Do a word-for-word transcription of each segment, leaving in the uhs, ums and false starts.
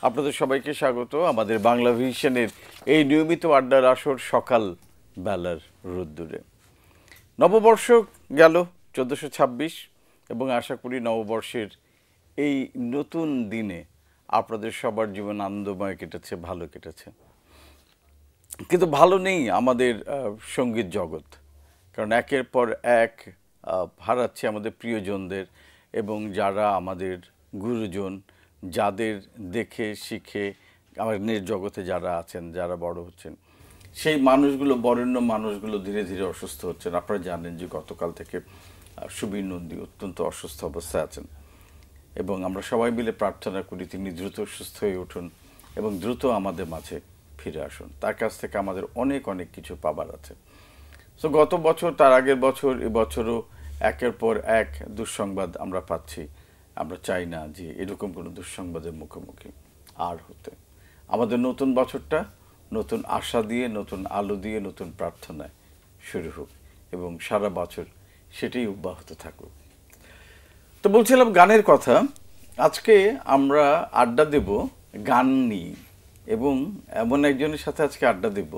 আপনাদের সবাইকে স্বাগত আমাদের বাংলা ভিশনের এই নিয়মিত আড্ডার আসর সকাল বেলার রোদ্দুরে। নববর্ষ গেল চোদ্দোশো ছাব্বিশ এবং আশা করি নববর্ষের এই নতুন দিনে আপনাদের সবার জীবন আনন্দময় কেটেছে, ভালো কেটেছে। কিন্তু ভালো নেই আমাদের সঙ্গীত জগৎ, কারণ একের পর এক হারাচ্ছে আমাদের প্রিয়জনদের এবং যারা আমাদের গুরুজন, যাদের দেখে শিখে আমাদের জগতে যারা আছেন, যারা বড় হচ্ছেন, সেই মানুষগুলো, বরেণ্য মানুষগুলো ধীরে ধীরে অসুস্থ হচ্ছেন। আপনারা জানেন যে গতকাল থেকে সুবীর নন্দী অত্যন্ত অসুস্থ অবস্থায় আছেন এবং আমরা সবাই মিলে প্রার্থনা করি তিনি দ্রুত সুস্থ হয়ে উঠুন এবং দ্রুত আমাদের মাঝে ফিরে আসুন। তার কাছ থেকে আমাদের অনেক অনেক কিছু পাবার আছে। তো গত বছর, তার আগের বছর, এবছরও একের পর এক দুঃসংবাদ আমরা পাচ্ছি। আমরা চাই না যে এরকম কোনো দুঃসংবাদের মুখোমুখি আর হতে। আমাদের নতুন বছরটা নতুন আশা দিয়ে, নতুন আলো দিয়ে, নতুন প্রার্থনায় শুরু হোক এবং সারা বছর সেটাই অব্যাহত থাকুক। তো বলছিলাম গানের কথা। আজকে আমরা আড্ডা দেব গান নিয়ে এবং এমন একজনের সাথে আজকে আড্ডা দেব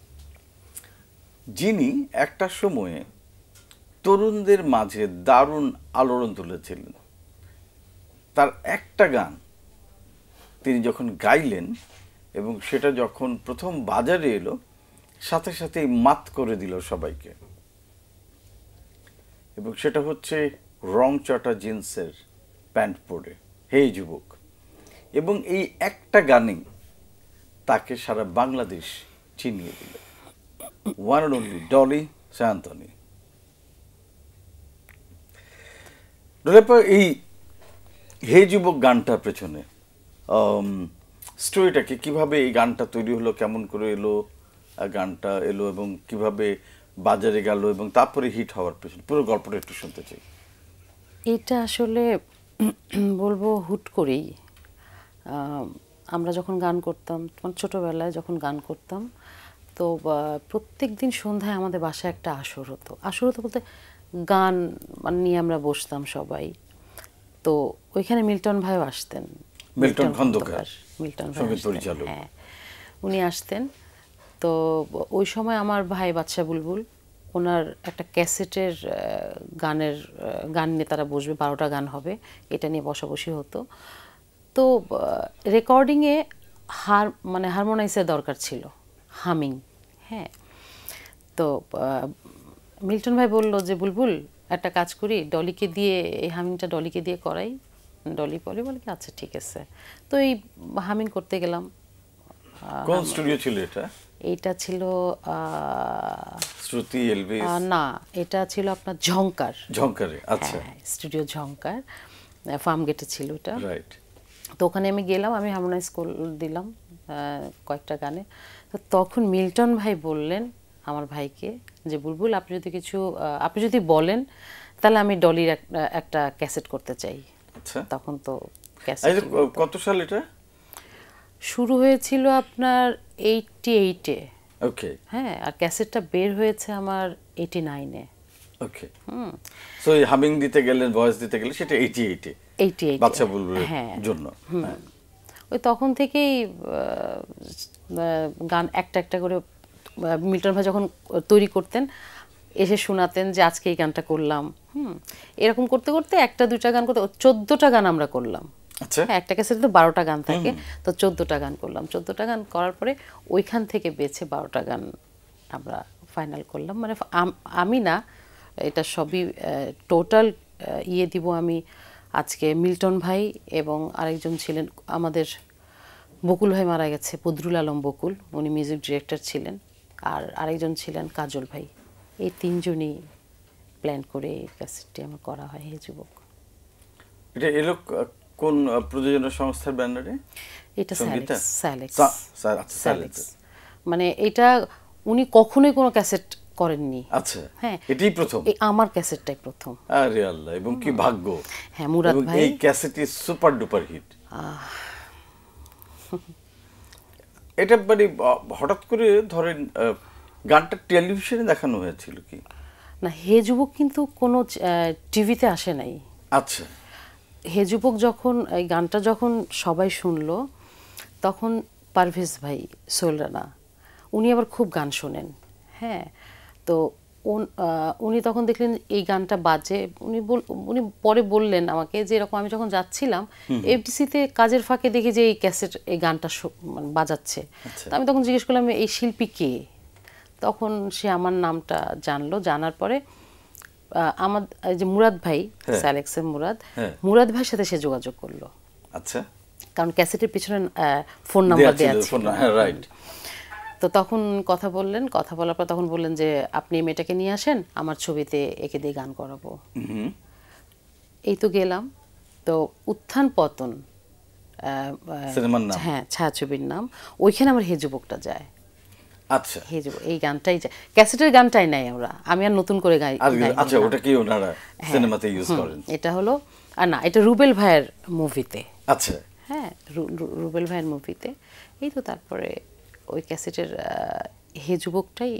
যিনি একটা সময়ে তরুণদের মাঝে দারুণ আলোড়ন তুলেছিলেন। তার একটা গান তিনি যখন গাইলেন এবং সেটা যখন প্রথম বাজারে এলো, সাথে সাথেই মাত করে দিল সবাইকে, এবং সেটা হচ্ছে রং চটা জিন্সের প্যান্ট পরে হে যুবক। এবং এই একটা গানেই তাকে সারা বাংলাদেশ চিনিয়ে দিল। One and only Dolly Sayantani. এই হে যুবক গানটার পেছনে স্টোরিটাকে, কিভাবে এই গানটা তৈরি হলো, কেমন করে এলো গানটা এলো এবং কিভাবে বাজারে গেল এবং তারপরে হিট হওয়ার পেছনে পুরো গল্পটা একটু শুনতে চাই। এটা আসলে বলবো হুট করেই। আমরা যখন গান করতাম, ছোটোবেলায় যখন গান করতাম, তো প্রত্যেক দিন সন্ধ্যায় আমাদের বাসায় একটা আসর হতো। আসর হতো বলতে গান নিয়ে আমরা বসতাম সবাই। তো ওইখানে মিল্টন ভাইও আসতেন, মিল্টন খন্দকার, মিল্টন ভাই পরিচালক, হ্যাঁ উনি আসতেন। তো ওই সময় আমার ভাই বাদশা বুলবুল, ওনার একটা ক্যাসেটের গানের গান নিয়ে তারা বসবে, বারোটা গান হবে, এটা নিয়ে বসাবসি হতো। তো রেকর্ডিংয়ে হার মানে হারমোনাইজের দরকার ছিল, হামিং। হ্যাঁ, তো মিল্টন ভাই বলল যে বুলবুল একটা কাজ করি, ডলিকে দিয়ে এই হামিংটা ডলিকে দিয়ে করাই। ডলি বলে বলে কি আচ্ছা ঠিক আছে। তো এই হামিং করতে গেলাম। কোন স্টুডিও ছিল এটা? এইটা ছিল শ্রুতি এলভিস না, এটা ছিল আপনার ঝংকার। ঝংকারে, আচ্ছা, স্টুডিও ঝংকার, ফার্ম গেটে ছিল এটা। রাইট। তো ওখানে আমি গেলাম, আমি হারমোনাইজ দিলাম কয়েকটা গানে। তো তখন মিল্টন ভাই বললেন আমার ভাইকে যে বুলবুল আপনি যদি কিছু আপনি যদি বলেন তাহলে আমি ডলির একটা ক্যাসেট করতে চাই। আচ্ছা, তখন তো ক্যাসেট কত সাল এটা শুরু হয়েছিল? আপনার এইটটি এইটে। ওকে, হ্যাঁ, আর ক্যাসেটটা বের হয়েছে আমার এইটি নাইনে। ওকে, হুম। সো এই হামিং দিতে গেলেন, ভয়েস দিতে গেলে সেটা এইটি এইটে, এইটি এইট বাচ্চা বুলবুলের জন্য। হ্যাঁ, ওই তখন থেকেই গান একটা একটা করে মিল্টন ভাই যখন তৈরি করতেন এসে শোনাতেন যে আজকে এই গানটা করলাম। হুম, এরকম করতে করতে একটা দুইটা গান করতে চোদ্দোটা গান আমরা করলাম। আচ্ছা, একটা ক্যাসেটে তো বারোটা গান থাকে, তো চোদ্দোটা গান করলাম। চোদ্দোটা গান করার পরে ওইখান থেকে বেছে বারোটা গান আমরা ফাইনাল করলাম। মানে আমি না, এটা সবই টোটাল ইয়ে দিব আমি আজকে মিল্টন ভাই এবং আরেকজন ছিলেন আমাদের বকুল ভাই, মারা গেছে, বদরুল আলম বকুল, উনি মিউজিক ডিরেক্টর ছিলেন, আর আরেকজন ছিলেন কাজল ভাই। এই তিনজনই প্ল্যান করে এই ক্যাসেটটি আমার করা হয় হে যুবক। এটা এলো কোন প্রযোজনা সংস্থার ব্যানারে? এটা স্যালেক্স। স্যালেক্স মানে এটা উনি কখনোই কোনো ক্যাসেট করেননি। আচ্ছা, হ্যাঁ, এটাই প্রথম, এই আমার ক্যাসেটটাই প্রথম। আরে আল্লাহ, এবং কি ভাগ্য। হ্যাঁ, মুরাদ ভাই, এই ক্যাসেটটি সুপার ডুপার হিট। এটা মানে হঠাৎ করে ধরেন গানটা টেলিভিশনে দেখানো হয়েছিল কি না? হে যুবক কিন্তু কোনো টিভিতে আসে নাই। আচ্ছা, হে যুবক যখন এই গানটা যখন সবাই শুনলো, তখন পারভেজ ভাই সোহেল রানা উনি আবার খুব গান শোনেন, হ্যাঁ। তো উনি তখন দেখলেন এই গানটা বাজে, উনি উনি পরে বললেন আমাকে যে এরকম আমি যখন যাচ্ছিলাম এফডিসিতে কাজের ফাঁকে দেখি যে এই ক্যাসেট এই গানটা মানে বাজাচ্ছে। তো আমি তখন জিজ্ঞেস করলাম এই শিল্পী কে, তখন সে আমার নামটা জানলো, জানার পরে আমার যে মুরাদ ভাই স্যালেক্সের মুরাদ মুরাদ ভাইয়ের সাথে সে যোগাযোগ করলো। আচ্ছা, কারণ ক্যাসেটের পিছনে ফোন নাম্বার দেওয়া ছিল। রাইট। তো তখন কথা বললেন, কথা বলার পর তখন বললেন যে আপনি এই মেয়েটাকে নিয়ে আসেন, আমার ছবিতে একে দিয়ে গান করাবো। এই তো গেলাম। তো উত্থান পতন হ্যাঁ ছায়াছবির নাম, ওইখানে আমার হে যুবকটা যায়। আচ্ছা, হে যুবক এই গানটাই যায়, ক্যাসেটের গানটাই নাই আমরা, আমি আর নতুন করে গাই। আচ্ছা, ওটা কি ওনারা সিনেমাতে ইউজ করেন? এটা হলো আর না, এটা রুবেল ভাইয়ের মুভিতে। আচ্ছা, হ্যাঁ রুবেল ভাইয়ের মুভিতে। এই তো তারপরে ওই ক্যাসেটের হে যুবকটাই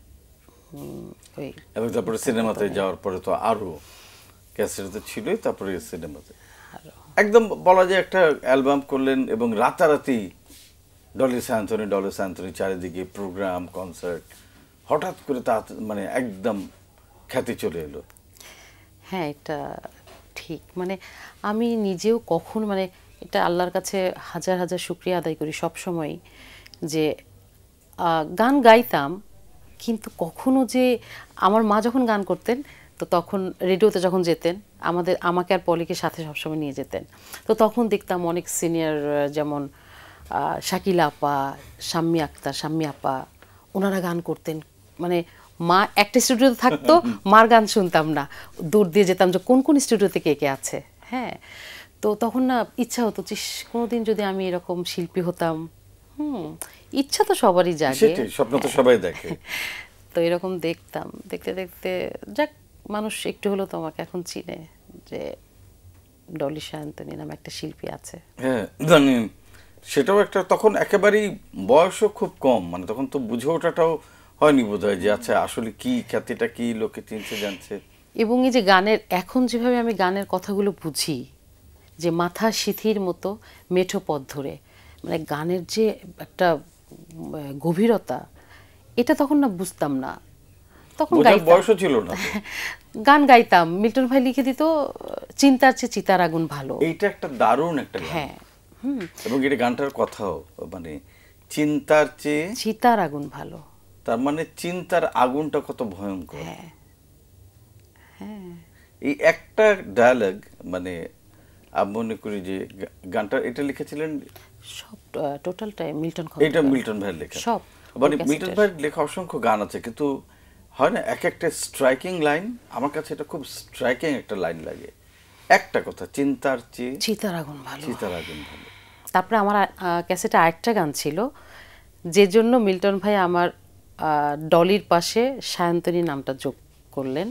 ওই, এবং তারপরে সিনেমাতে যাওয়ার পরে তো আরো ক্যাসেট তো ছিলই, তারপরে সিনেমাতে একদম বলা যায় একটা অ্যালবাম করলেন এবং রাতারাতি ডলি স্যান্থনি ডলি স্যান্থনি চারিদিকে প্রোগ্রাম কনসার্ট, হঠাৎ করে তা মানে একদম খ্যাতি চলে এলো। হ্যাঁ এটা ঠিক, মানে আমি নিজেও কখন মানে এটা আল্লাহর কাছে হাজার হাজার শুকরিয়া আদায় করি সব সময় যে গান গাইতাম, কিন্তু কখনো যে আমার মা যখন গান করতেন তো তখন রেডিওতে যখন যেতেন আমাদের আমাকে আর পলিকে সাথে সবসময় নিয়ে যেতেন, তো তখন দেখতাম অনেক সিনিয়র যেমন শাকিলা আপা, শাম্মী আক্তার, শাম্মী আপা, ওনারা গান করতেন। মানে মা একটা স্টুডিওতে থাকতো, মার গান শুনতাম না, দূর দিয়ে যেতাম যে কোন কোন স্টুডিওতে কে কে আছে। হ্যাঁ, তো তখন না ইচ্ছা হতো যে কোনোদিন যদি আমি এরকম শিল্পী হতাম। হুম, ইচ্ছা তো সবারই জাগে, স্বপ্ন তো সবাই দেখে। তো এরকম দেখতাম, দেখতে দেখতে যাক মানুষ একটু হলো তোমাকে এখন চিনে যে ডলি সায়ন্তনী নামে একটা শিল্পী আছে। হ্যাঁ জানি, সেটাও একটা তখন একেবারেই বয়সও খুব কম, মানে তখন তো বুঝে ওঠাটাও হয়নি বোধহয় যে আচ্ছা আসলে কি খ্যাতিটা কি লোকে চিনতে জানছে। এবং এই যে গানের এখন যেভাবে আমি গানের কথাগুলো বুঝি যে মাথা শিথির মতো মেঠো পথ ধরে, মানে গানের যে একটা গভীরতা এটা তখন না বুঝতাম না, তখন বয়সও ছিল না, গান গাইতাম, মিল্টন ভাই লিখে দিত চিন্তার চেয়ে চিতার আগুন ভালো। এইটা একটা দারুণ একটা গান। হ্যাঁ, হুম, এবং এটা গানটার কথাও মানে চিন্তার চেয়ে চিতার আগুন ভালো, তার মানে চিন্তার আগুনটা কত ভয়ঙ্কর। হ্যাঁ হ্যাঁ, এই একটা ডায়ালগ মানে আমি মনে করি যে গানটা এটা লিখেছিলেন সব টোটালটাই মিল্টন, এটা মিল্টন ভাইয়ের লেখা। সব মানে মিল্টন ভাইয়ের লেখা অসংখ্য গান আছে, কিন্তু হয় না এক একটা স্ট্রাইকিং লাইন, আমার কাছে এটা খুব স্ট্রাইকিং একটা লাইন লাগে। একটা কথা, চিন্তার চেয়ে চিতার আগুন ভালো, চিতার আগুন ভালো। তারপরে আমার ক্যাসেটে আরেকটা গান ছিল যে জন্য মিল্টন ভাই আমার ডলির পাশে সায়ন্তনী নামটা যোগ করলেন।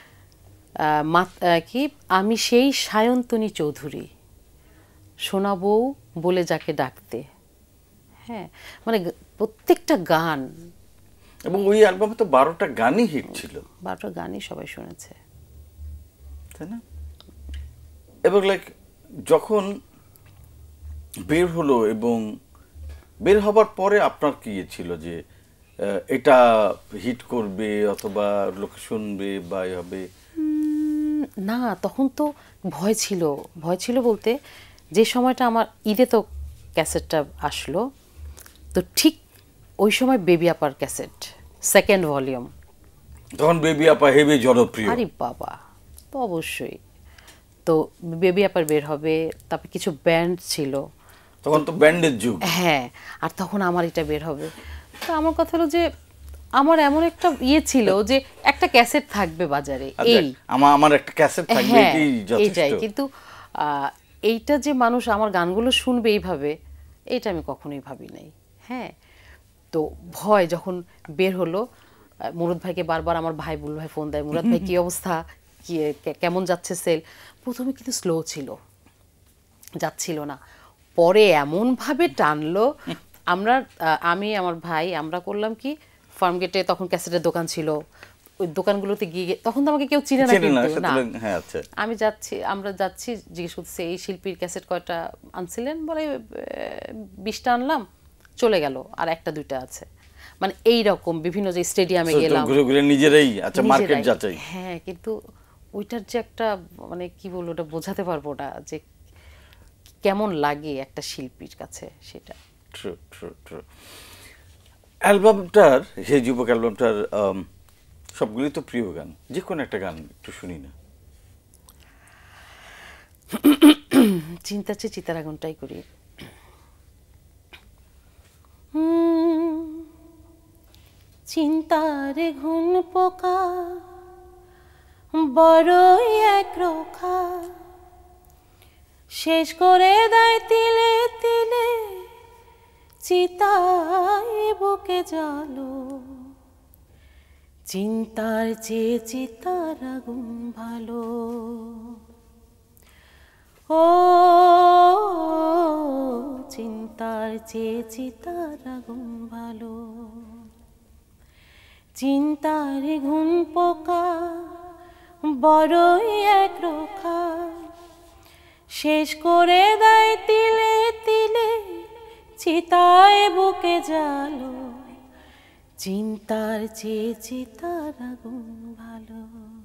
কি আমি সেই সায়ন্তনী চৌধুরী সোনা বউ বলে যাকে ডাকতে। হ্যাঁ, মানে প্রত্যেকটা গান, এবং ওই অ্যালবামে তো বারোটা গানই হিট ছিল, বারোটা গানই সবাই শুনেছে, তাই না? এবং লাইক যখন বের হলো এবং বের হবার পরে আপনার কি ছিল যে এটা হিট করবে অথবা লোকে শুনবে বা হবে? না, তখন তো ভয় ছিল, ভয় ছিল বলতে যে সময়টা আমার ঈদে তো ক্যাসেটটা আসলো, তো ঠিক ওই সময় বেবি আপার ক্যাসেট সেকেন্ড ভলিউম, তখন বেবি আপা হেভি জনপ্রিয়। আরে বাবা, তো অবশ্যই, তো বেবি আপার বের হবে, তারপর কিছু ব্যান্ড ছিল, তখন তো ব্যান্ডের যুগ। হ্যাঁ, আর তখন আমার এটা বের হবে। তো আমার কথা হলো যে আমার এমন একটা ইয়ে ছিল যে একটা ক্যাসেট থাকবে বাজারে, এই আমার আমার একটা ক্যাসেট থাকবে, এটাই যথেষ্ট। কিন্তু এইটা যে মানুষ আমার গানগুলো শুনবে এইভাবে, এটা আমি কখনোই ভাবি নাই। হ্যাঁ, তো ভয় যখন বের হলো, মুরাদ ভাইকে বারবার আমার ভাই বুল ভাই ফোন দেয়, মুরাদ ভাই কি অবস্থা, কি কেমন যাচ্ছে সেল। প্রথমে কিন্তু স্লো ছিল, যাচ্ছিল না, পরে এমনভাবে টানলো। আমরা আমি আমার ভাই আমরা করলাম কি, ফার্মগেটে তখন ক্যাসেটের দোকান ছিল, ওই দোকানগুলোতে গিয়ে গিয়ে- তখন তো আমাকে কেউ চিনে না চেনে না, কিন্তু, না সুতরাং হ্যাঁ আচ্ছা আমি যাচ্ছি, আমরা যাচ্ছি, জিজ্ঞেস করতেছি এই শিল্পীর ক্যাসেট কয়টা আনছিলেন, বলে বিশটা আনলাম, চলে গেল, আর একটা দুইটা আছে। মানে এই রকম বিভিন্ন যে স্টেডিয়ামে So, তো গেলাম ঘুরে ঘুরে নিজেরাই আচ্ছা মার্কেট নিজেরাই। যাচাই। হ্যাঁ, কিন্তু ওইটার যে একটা মানে কি বলবো, ওটা বোঝাতে পারবো না যে কেমন লাগে একটা শিল্পীর কাছে সেটা। ট্রু ট্রু ট্রু অ্যালবামটার, সেই যুবক অ্যালবামটার আম, সবগুলি তো প্রিয় গান, যে কোনো একটা গান একটু শুনি না। চিন্তা চেয়ে চিতার আগুনটাই করি। হুম, চিন্তার ঘুন পোকা বড়ই এক রোখা, শেষ করে দেয় তিলে তিলে চিতায় বুকে জালো। চিন্তার চেয়ে চিতার আগুন ভালো, ও চিন্তার চেয়ে চিতার আগুন ভালো। চিন্তার ঘুম পোকা বড়ই এক রোখা, শেষ করে দেয় তিলে তিলে চিতায় বুকে জালো। চিন্তার চেয়ে চিতার আগুন ভালো।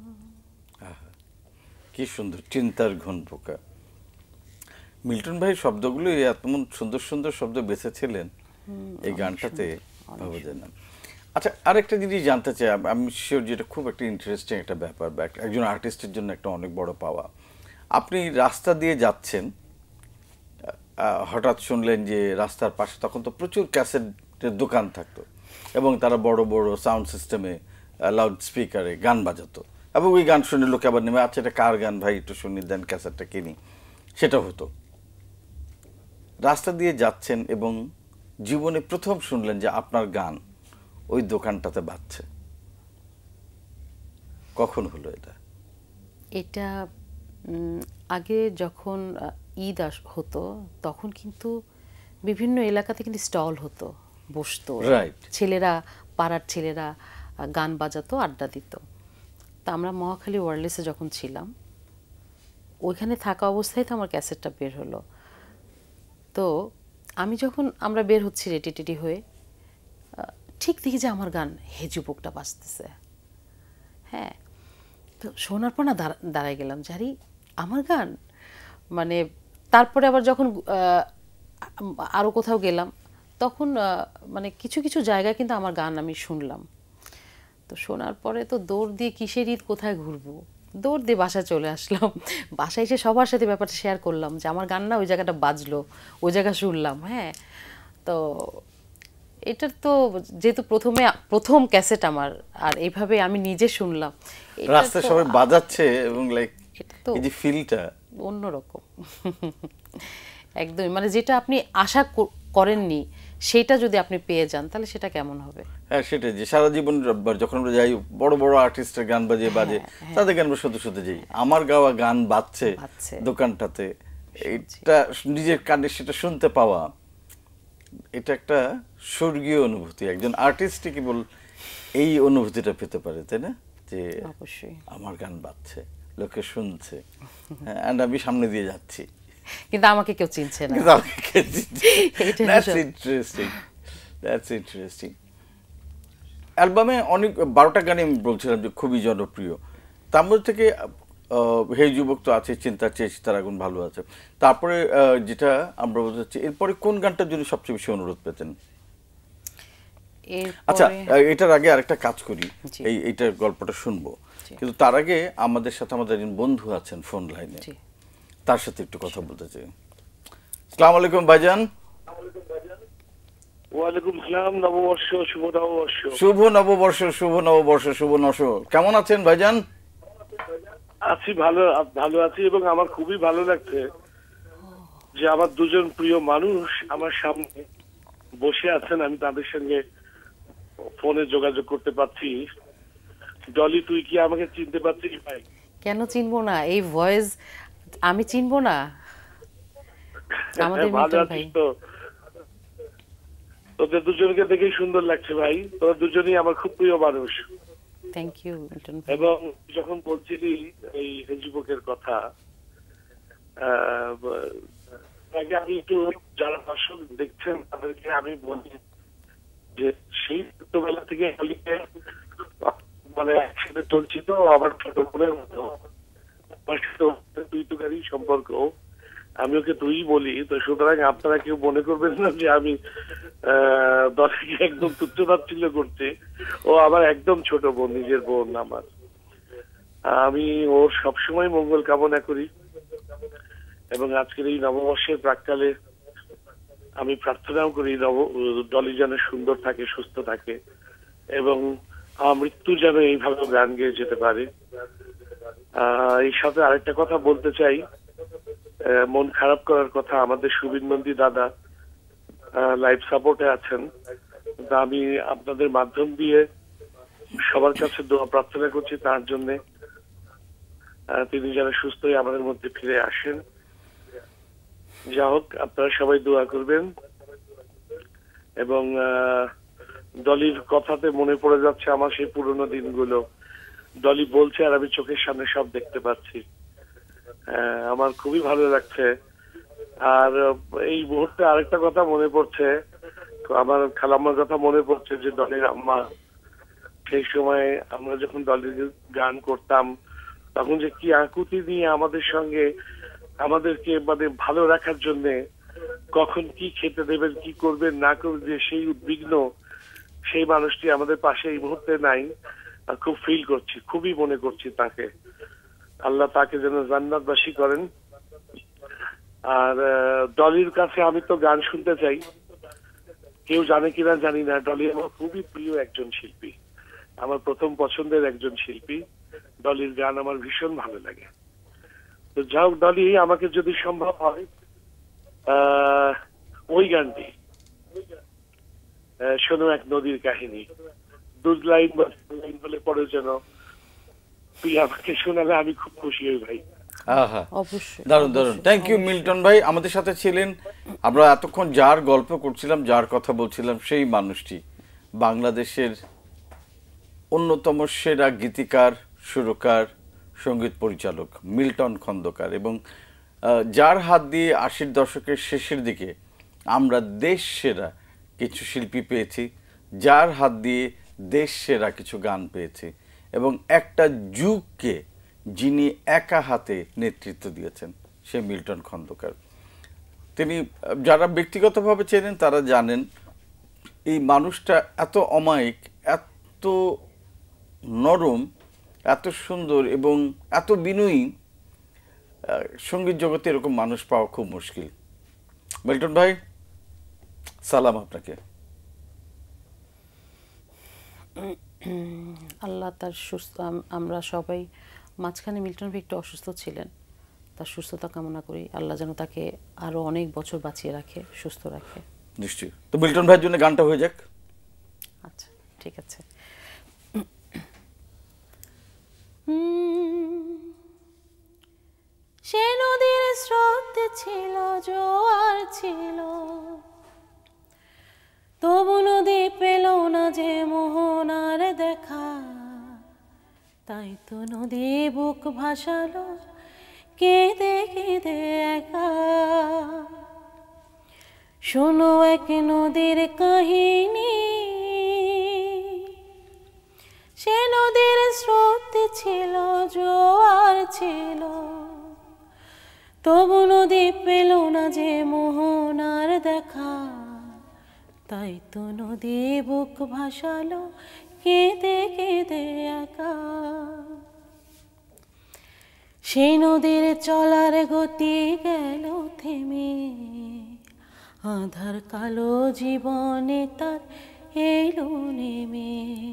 কি সুন্দর, চিন্তার ঘন পোকা। মিল্টন ভাই শব্দগুলো এমন সুন্দর সুন্দর শব্দ বেছেছিলেন এই গানটাতে, ভাবা যায় না। আচ্ছা, আরেকটা জিনিস জানতে চাই, আম- আমি শিওর যেটা খুব একটা ইন্টারেস্টিং একটা ব্যাপার, বা একটা- একজন আর্টিস্টের জন্য একটা অনেক বড় পাওয়া। আপনি রাস্তা দিয়ে যাচ্ছেন, আহ, হঠাৎ শুনলেন যে রাস্তার পাশে, তখন তো প্রচুর ক্যাসেটের দোকান থাকতো এবং তারা বড় বড় সাউন্ড সিস্টেমে, লাউড স্পিকারে গান বাজাতো, এবং ওই গান শুনে লোকে আবার নেমে, আচ্ছা এটা কার গান ভাই, একটু শুনি দেন, ক্যাসেটটা কিনি, সেটা হতো। রাস্তা দিয়ে যাচ্ছেন এবং জীবনে প্রথম শুনলেন যে আপনার গান ওই দোকানটাতে বাজছে, কখন হলো এটা? এটা উম, আগে যখন আহ, ঈদ আস- হতো, তখন কিন্তু বিভিন্ন এলাকাতে কিন্তু স্টল হতো, বসতো, Right. ছেলেরা, পাড়ার ছেলেরা আহ, গান বাজাতো, আড্ডা দিত। তা আমরা মহাখালী ওয়ারলেসে যখন ছিলাম, ওইখানে থাকা অবস্থায় তো আমার ক্যাসেটটা বের হলো। তো আমি যখন, আমরা বের হচ্ছি রেডি টেডি হয়ে, আহ, ঠিক দেখি যে আমার গান হে যুবকটা বাজতেছে। হ্যাঁ, তো শোনার পর না দাঁড়া- দাঁড়ায় গেলাম, জারি আমার গান। মানে তারপরে আবার যখন আহ, আরো কোথাও গেলাম, তখন আহ, মানে কিছু কিছু জায়গায় কিন্তু আমার গান আমি শুনলাম। তো শোনার পরে তো দৌড় দিয়ে কিসের ঈদ, কোথায় ঘুরবো, দৌড় দিয়ে বাসায় চলে আসলাম। বাসায় এসে সবার সাথে ব্যাপারটা শেয়ার করলাম যে আমার গান না ওই জায়গাটা বাজলো, ওই জায়গা শুনলাম। হ্যাঁ, তো এটার তো যেহেতু প্রথমে প্রথম ক্যাসেট আমার, আর এইভাবে আমি নিজে শুনলাম, এটার রাস্তায় তো সবাই বাজাচ্ছে এবং লাইক এটা তো এই যে ফিলটা, অন্যরকম। একদমই, মানে যেটা আপনি আশা কর- করেননি সেটা যদি আপনি পেয়ে যান, তাহলে সেটা কেমন হবে। হ্যাঁ সেটাই, যে সারা জীবন র- যখন আমরা যাই বড় বড় আর্টিস্টের গান বাজে বাজে, তাদের গান আমরা শুধু শুধু যাই, আমার গাওয়া গান বাজছে বাজছে। দোকানটাতে, এটা নিজের কানে সেটা শুনতে পাওয়া, এটা একটা স্বর্গীয় অনুভূতি। একজন আর্টিস্টই কেবল এই অনুভূতিটা পেতে পারে, তাই না? যে অবশ্যই। আমার গান বাজছে, লোকে শুনছে, অ্যান্ড আমি সামনে দিয়ে যাচ্ছি, কিন্তু আমাকে কেউ চিনছে না। কিন্তু আমাকে কে চিনছে? এটা That's ভীষণ- interesting. That's interesting. অ্যালবামে অনেক বারোটা গানই আমি বলছিলাম যে খুবই জনপ্রিয়, তার মধ্যে থেকে আহ, হে যুবক তো আছে, চিন্তা চেয়েছি, তার আগুন ভালো আছে, তারপরে আহ, যেটা আমরা বলতে চাচ্ছি, এরপরে কোন গানটার জন্য সবচেয়ে বেশি অনুরোধ পেতেন? আচ্ছা, এরপরে আহ, এটার আগে আরেকটা কাজ করি, জি। এই এইটার গল্পটা শুনবো, জি। কিন্তু তার আগে আমাদের সাথে আমাদের একজন বন্ধু আছেন ফোন লাইনে, জি। তার সাথে একটু কথা বলতে চাই। আসসালামু আলাইকুম ভাইজান। ওয়ালাইকুম সালাম, নববর্ষ, শুভ নববর্ষ। শুভ নববর্ষ, শুভ নববর্ষ, শুভ নববর্ষ। কেমন আছেন ভাইজান? আছি, ভালো ভালো আছি, এবং আমার খুবই ভালো লাগছে যে আমার দুজন প্রিয় মানুষ আমার সামনে বসে আছেন, আমি তাদের সঙ্গে ফোনে যোগাযোগ করতে পারছি। ডলি, তুই কি আমাকে চিনতে পারছিস ভাই? কেন চিনবো না, এই ভয়েস আমি চিনবো না? আমাদের ভালো মিল্টন ভাই। আছিস তো? তোদের দুজনকে দেখেই সুন্দর লাগছে ভাই, তোরা দুজনই আমার খুব প্রিয় মানুষ। Thank you Milton. এবং যখন বলছিলি এই ফেসবুকের কথা, আহ, আগে আমি একটু যারা দর্শক দেখছেন তাদেরকে আমি বলি যে সেই ছোটবেলা থেকে হলিকে মানে একসাথে চলছি, তো আমার ছোট বোনের মতো আমার সাথে দুই টুকারই সম্পর্ক, আমি ওকে তুই বলি। তো সুতরাং আপনারা কেউ মনে করবেন না যে আমি আহ দলকে একদম তুচ্ছ তাচ্ছিল্য করছি। ও আমার একদম ছোট বোন, নিজের বোন আমার। আমি ওর সবসময় মঙ্গল কামনা করি এবং আজকের এই নববর্ষের প্রাক্কালে আমি প্রার্থনাও করি নব দলি যেন সুন্দর থাকে, সুস্থ থাকে এবং মৃত্যু যেন এইভাবে গান গেয়ে যেতে পারে। আহ এই সাথে আরেকটা কথা বলতে চাই, মন খারাপ করার কথা, আমাদের সুবিন নন্দী দাদা লাইভ সাপোর্টে আছেন। আমি আপনাদের মাধ্যম দিয়ে সবার কাছে দোয়া প্রার্থনা করছি তার জন্য, তিনি যেন সুস্থ হয়ে আমাদের মধ্যে ফিরে আসেন। যা হোক, আপনারা সবাই দোয়া করবেন। এবং ডলির কথাতে মনে পড়ে যাচ্ছে আমার সেই পুরনো দিনগুলো। ডলি বলছে আর আমি চোখের সামনে সব দেখতে পাচ্ছি, আমার খুবই ভালো লাগছে। আর এই মুহূর্তে আরেকটা কথা মনে পড়ছে, আমার খালাম্মার কথা মনে পড়ছে যে ডলির আম্মা সেই সময় আমরা যখন ডলির গান করতাম তখন যে কি আকুতি নিয়ে আমাদের সঙ্গে আমাদেরকে মানে ভালো রাখার জন্য কখন কি খেতে দেবেন, কি করবেন না করবেন, যে সেই উদ্বিগ্ন সেই মানুষটি আমাদের পাশে এই মুহূর্তে নাই। খুব ফিল করছি, খুবই মনে করছি তাকে। আল্লাহ তাকে যেন জান্নাতবাসী করেন। আর ডলির কাছে আমি তো গান শুনতে চাই, কেউ জানে কিনা জানি না, ডলি আমার খুবই প্রিয় একজন শিল্পী, আমার প্রথম পছন্দের একজন শিল্পী। ডলির গান আমার ভীষণ ভালো লাগে। তো যাও ডলি, আমাকে যদি সম্ভব হয় আহ ওই গানটি শোনো এক নদীর কাহিনী, দুধ লাইন বলে পড়ে যেন তুই আমাকে শোনালে আমি খুব খুশি হই ভাই। অবশ্যই, দারুণ দারুণ। থ্যাংক ইউ মিল্টন ভাই, আমাদের সাথে ছিলেন। আমরা এতক্ষণ যার গল্প করছিলাম, যার কথা বলছিলাম, সেই মানুষটি বাংলাদেশের অন্যতম সেরা গীতিকার, সুরকার, সঙ্গীত পরিচালক মিল্টন খন্দকার, এবং যার হাত দিয়ে আশির দশকের শেষের দিকে আমরা দেশ সেরা কিছু শিল্পী পেয়েছি, যার হাত দিয়ে দেশ সেরা কিছু গান পেয়েছি, এবং একটা যুগকে যিনি একা হাতে নেতৃত্ব দিয়েছেন সে মিল্টন খন্দকার। তিনি যারা ব্যক্তিগতভাবে চেনেন তারা জানেন এই মানুষটা এত অমায়িক, এত নরম, এত সুন্দর এবং এত বিনয়ী। সঙ্গীত জগতে এরকম মানুষ পাওয়া খুব মুশকিল। মিল্টন ভাই, সালাম আপনাকে। আল্লাহ তার সুস্থ, আমরা সবাই মাঝখানে মিল্টন ভাই একটু অসুস্থ ছিলেন, তার সুস্থতা কামনা করি। আল্লাহ যেন তাকে আরো অনেক বছর বাঁচিয়ে রাখে, সুস্থ রাখে। নিশ্চয়ই। তো মিল্টন ভাইয়ের জন্য গানটা হয়ে যাক। আচ্ছা, ঠিক আছে। সে নদীর স্রোত ছিল, জোয়ার ছিল, তবু নদী পেল না যে মোহনার দেখা। তাই তো নদী বুক ভাসালো কেঁদে কেঁদে একা। শোনো এক নদীর কাহিনী, সে নদীর স্রোত ছিল, জোয়ার ছিল, তবু নদী পেল না যে মোহনার দেখা। তাই তো নদী বুক ভাসালো কেঁদে কেঁদে একা। সেই নদীর চলার গতি গেল থেমে, আধার কালো জীবনে তার এলো নেমে।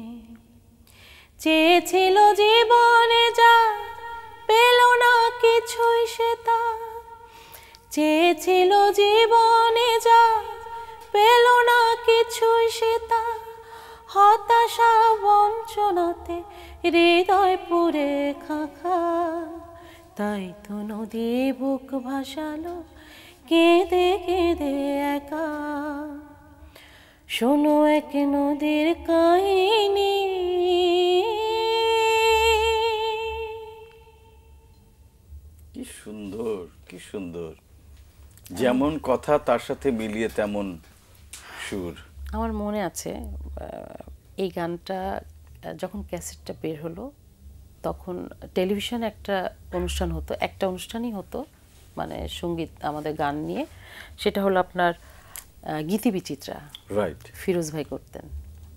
চেয়েছিল জীবনে যা, পেল না কিছুই সে তা। চেয়েছিল জীবনে যা, পেল না কিছুই সে তা। হতাশা বঞ্চনাতে হৃদয় পুরে খাখা। তাই তো নদী বুক ভাসালো কেঁদে কেঁদে একা। শোনো এক নদীর কাহিনী, সুন্দর, কি সুন্দর, যেমন কথা তার সাথে মিলিয়ে তেমন সুর। আমার মনে আছে আহ, এই গানটা আহ, যখন ক্যাসেটটা বের হলো তখন টেলিভিশনে একটা অনুষ্ঠান হতো, একটা অনুষ্ঠানই হতো মানে সঙ্গীত আমাদের গান নিয়ে, সেটা হলো আপনার আহ, গীতি বিচিত্রা, রাইট। ফিরোজ ভাই করতেন।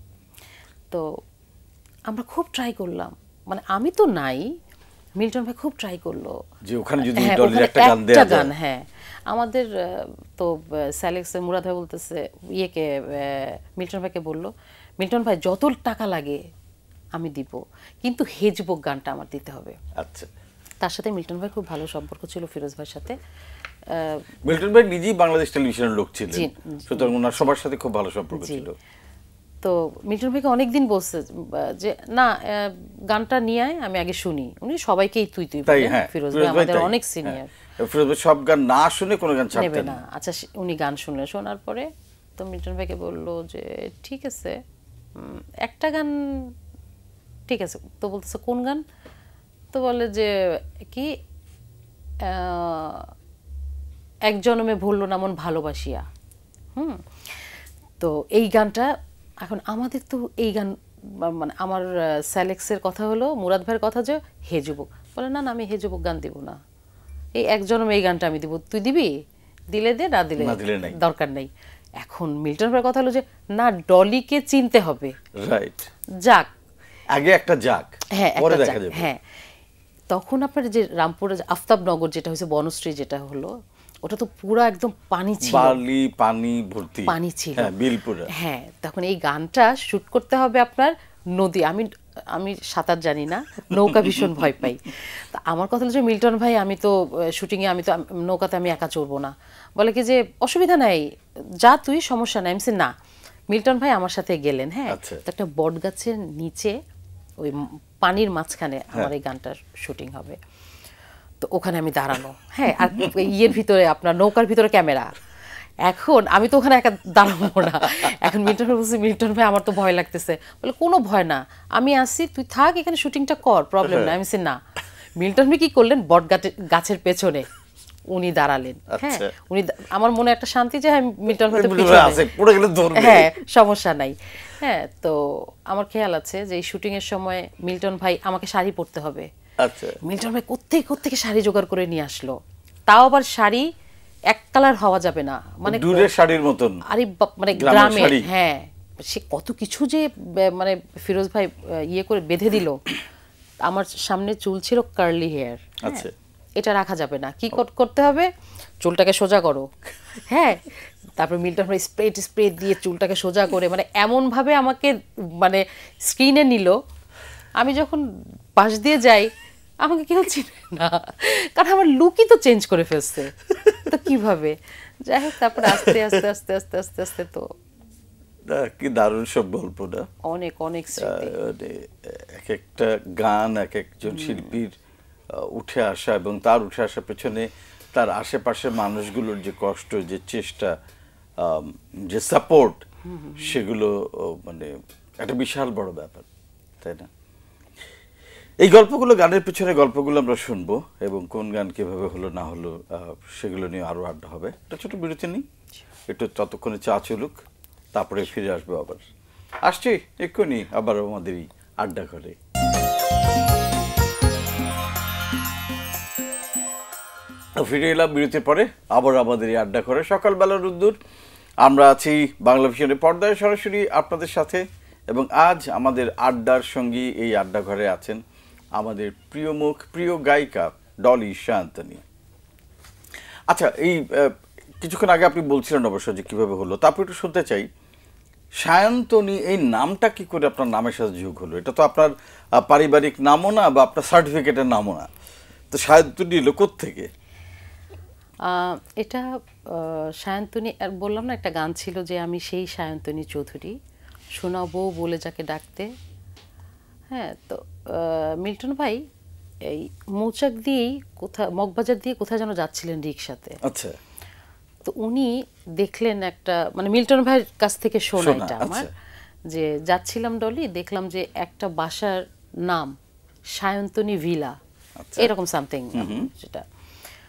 তো আমরা খুব ট্রাই করলাম, মানে আমি তো নাই, মিল্টন ভাই খুব ট্রাই করলো যে ওখানে যদি হ্যাঁ, ডলির ওখানে একটা গান দেয়া একটা গান, যায়। হ্যাঁ আমাদের আহ, তো স্যালেক্স মুরাদ ভাই বলতেছে ইয়েকে আহ, মিল্টন ভাইকে বললো, মিল্টন ভাই যত টাকা লাগে আমি দিব, কিন্তু হেজবুক গানটা আমার দিতে হবে। আচ্ছা, তার সাথে মিল্টন ভাই খুব ভালো সম্পর্ক ছিল ফিরোজ ভাইয়ের সাথে। আহ, মিল্টন ভাই নিজেই বাংলাদেশ টেলিভিশনের লোক ছিলেন, জি, সুতরাং ওনার সবার সাথে খুব ভালো সম্পর্ক জি। ছিল। তো মিল্টন ভাইকে অনেকদিন বলছে আহ, যে না আহ, গানটা নিয়ে আয়, আমি আগে শুনি। উনি সবাইকেই তুই তুই তাই, বলেন, হ্যাঁ, ফিরোজ ফিরোজ ভাই ভাই আমাদের তাই, অনেক হ্যাঁ। সিনিয়র, ফিরোজ ভাই সব গান না শুনে কোনো গান নেবে ছাড়তেন না। না। আচ্ছা সে- উনি গান শুনলেন, শোনার পরে তো মিল্টন ভাইকে বললো যে ঠিক আছে উম, একটা গান ঠিক আছে। তো বলতেছে কোন গান? তো বলে যে কি আহ, এক জনমে ভুললো না মন ভালোবাসিয়া। হুম, তো এই গানটা এখন আমাদের তো এই গান বা- মানে আমার স্যালেক্সের কথা হলো, মুরাদ ভাইয়ের কথা যে হে যুবক, বলে না না আমি হে যুবক গান দিব না, এই এক জনমে এই গানটা আমি দিব, তুই দিবি, দিলে দে, না দিলে না দিলে নাই। দরকার নেই। এখন মিল্টন ভাইয়ের কথা হলো যে না ডলিকে চিনতে হবে, রাইট, যাক আগে একটা যাক, হ্যাঁ পরে একটা দেখা যাক, যাবে। হ্যাঁ। তখন আপনার যে রামপুরে যে আফতাবনগর যেটা হয়েছে, বনশ্রী যেটা হলো, ওটা তো পুরো একদম পানি ছিল, বালি পানি ভর্তি, পানি ছিল, হ্যাঁ, বিলপুরা। হ্যাঁ। তখন এই গানটা শুট করতে হবে আপনার নদী, আমি আমি সাঁতার জানি না, নৌকা ভীষণ ভয় পাই। তা আমার কথা হলো যে মিল্টন ভাই আমি তো শুটিংয়ে আমি তো আম- নৌকাতে আমি একা চড়বো না, বলে কি যে অসুবিধা নাই, যা তুই, সমস্যা নাই। আমি বলছি, না। মিল্টন ভাই আমার সাথে গেলেন, হ্যাঁ। আচ্ছা। তো একটা বট গাছের নিচে ওই ম- পানির মাঝখানে আমার এই গানটার শুটিং হবে। তো ওখানে আমি দাঁড়ানো, হ্যাঁ, আর ইয়ের ভিতরে আপনার নৌকার ভিতরে ক্যামেরা। এখন আমি তো ওখানে একা দাঁড়াবো না। এখন মিল্টন ভাই বলছি, মিল্টন ভাই আমার তো ভয় লাগতেছে, বলে কোনো ভয় না, আমি আসি, তুই থাক এখানে, শুটিংটা কর, প্রবলেম না। আমি বলছি না। মিল্টন ভাই কি করলেন, বট গাছে- গাছের পেছনে উনি দাঁড়ালেন, হ্যাঁ। আচ্ছা। উনি দা- আমার মনে একটা শান্তি যে হ্যাঁ মিল্টন ভাই তো মিল্টন ভাই আছে, পিছনে, পড়ে গেলে ধরবে। হ্যাঁ সমস্যা নাই, হ্যাঁ। তো আমার খেয়াল আছে যে এই শুটিং এর সময় মিল্টন ভাই আমাকে শাড়ি পরতে হবে, আচ্ছা, মিল্টন ভাই কোত্থেকে কোত্থেকে শাড়ি জোগাড় করে নিয়ে আসলো, তাও আবার শাড়ি এক কালার হওয়া যাবে না, মানে দূরের শাড়ির মতন, আরে বাপ, মানে গ্রামের গ্রামে, শাড়ি। হ্যাঁ। সে কত কিছু যে বে- মানে ফিরোজ ভাই আহ, ইয়ে করে বেঁধে দিল। আমার সামনে চুল ছিল কার্লি হেয়ার, আচ্ছা। এটা রাখা যাবে না, কি কর- করতে হবে, চুলটাকে সোজা করো, হ্যাঁ। তারপর মিল্টন ভাই স্প্রে স্প্রে দিয়ে চুলটাকে সোজা করে মানে এমন ভাবে আমাকে মানে স্ক্রিনে নিল, আমি যখন পাশ দিয়ে যাই আমাকে কেউ চিনে না, কারণ আমার লুকই তো চেঞ্জ করে ফেলছে, তো কিভাবে, যাই হোক। তারপর আস্তে আস্তে আস্তে আস্তে আস্তে আস্তে তো না, কি দারুণ সব গল্প না। অনেক অনেক স্মৃতি। আহ, মানে এক একটা গান এক একজন শিল্পীর আহ, উঠে আসা, এবং তার উঠে আসার পেছনে তার আশেপাশের মানুষগুলোর যে কষ্ট, যে চেষ্টা, আম, যে সাপোর্ট, সেগুলো ও, মানে একটা বিশাল বড় ব্যাপার, তাই না? এই গল্পগুলো, গানের পিছনে গল্পগুলো আমরা শুনবো, এবং কোন গান কিভাবে হলো না হলো আহ, সেগুলো নিয়ে আরো আড্ডা হবে। একটা ছোট বিরতি নিই, একটু ততক্ষণে চা চলুক, তারপরে ফিরে আসবো আবার। আসছি এক্ষুনি আবার আমাদের এই আড্ডা ঘরে। ফিরে এলাম বিরতির পরে, আবার আমাদের এই আড্ডা ঘরে সকালবেলার রোদ্দুর। আমরা আছি বাংলা ভিশনের পর্দায় সরাসরি আপনাদের সাথে, এবং আজ আমাদের আড্ডার সঙ্গী এই আড্ডা ঘরে আছেন আমাদের প্রিয় মুখ, প্রিয় গায়িকা ডলি সায়ন্তনী। আচ্ছা, এই আহ, কিছুক্ষণ আগে আপনি বলছিলেন অবশ্য যে কিভাবে হলো, তারপর একটু শুনতে চাই সায়ন্তনী এই নামটা কি করে আপনার নামের সাথে যোগ হলো? এটা তো আপনার আহ, পারিবারিক নামও না, বা আপনার সার্টিফিকেটের নামও না, তো সায়ন্তনী এলো কোত্থেকে? আহ, এটা আহ, সায়ন্তনী, আর বললাম না একটা গান ছিল যে আমি সেই সায়ন্তনী চৌধুরী, শোনাবো বলে যাকে ডাকতে, হ্যাঁ। তো আহ, মিল্টন ভাই এই মৌচাক দিয়েই কোথা, মগবাজার দিয়ে কোথায় যেন যাচ্ছিলেন রিক্সাতে, আচ্ছা, তো উনি দেখলেন একটা, মানে মিল্টন ভাইয়ের কাছ থেকে শোনা শোনা, এটা আমার, আচ্ছা। যে যাচ্ছিলাম ডলি, দেখলাম যে একটা বাসার নাম সায়ন্তনী ভিলা, আচ্ছা। এরকম সামথিং যেটা।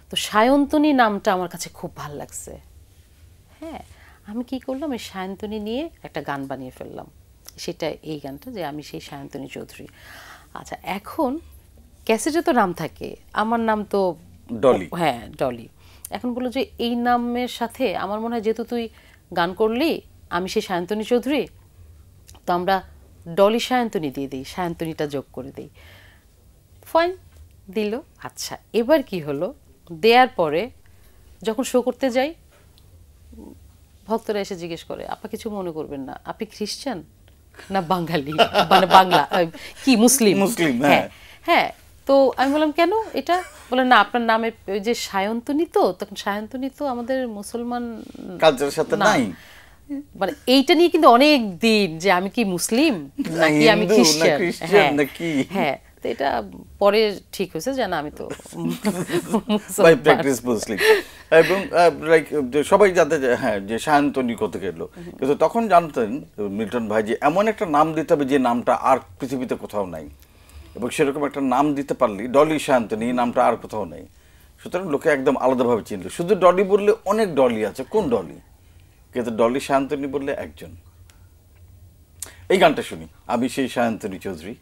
তো সায়ন্তনী নামটা আমার কাছে খুব ভাল লাগছে। হ্যাঁ, আমি কি করলাম, এই সায়ন্তনী নিয়ে একটা গান বানিয়ে ফেললাম। সেটা এই গানটা যে আমি সেই সায়ন্তনী চৌধুরী। আচ্ছা, এখন ক্যাসেটে তো নাম থাকে, আমার নাম তো ডলি। হ্যাঁ, ডলি। এখন বললো যে এই নামের সাথে আমার মনে হয় যেহেতু তুই গান করলি, আমি সেই সায়ন্তনী চৌধুরী, তো আমরা ডলি সায়ন্তনী দিয়ে দিই, সায়ন্তনীটা যোগ করে দিই। ফাইন, দিল। আচ্ছা, এবার কি হলো, দেওয়ার পরে যখন শো করতে যাই, ভক্তরা এসে জিজ্ঞেস করে, আপা কিছু মনে করবেন না, আপনি খ্রিস্টান না বাঙালি, মানে বাংলা কি মুসলিম? মুসলিম, হ্যাঁ হ্যাঁ। তো আমি বললাম কেন এটা? বলে না, আপনার নামে ওই যে সায়ন্তনী, তো তখন সায়ন্তনী তো আমাদের মুসলমান কালচারের সাথে নাই, মানে এইটা নিয়ে কিন্তু অনেক দিন যে আমি কি মুসলিম নাকি আমি খ্রিস্টান। হ্যাঁ, তো এটা পরে ঠিক হয়েছে যে না, আমি তো বাই প্র্যাকটিস মুসলিম। এবং লাইক সবাই জানতে চায় হ্যাঁ যে সায়ন্তনী কত গেল, কিন্তু তখন জানতেন মিল্টন ভাই যে এমন একটা নাম দিতে হবে যে নামটা আর পৃথিবীতে কোথাও নাই, এবং সেরকম একটা নাম দিতে পারলি ডলি সায়ন্তনী, এই নামটা আর কোথাও নেই। সুতরাং লোকে একদম আলাদাভাবে চিনল। শুধু ডলি বললে অনেক ডলি আছে, কোন ডলি? কিন্তু ডলি সায়ন্তনী বললে একজন। এই গানটা শুনি, আমি সেই সায়ন্তনী চৌধুরী।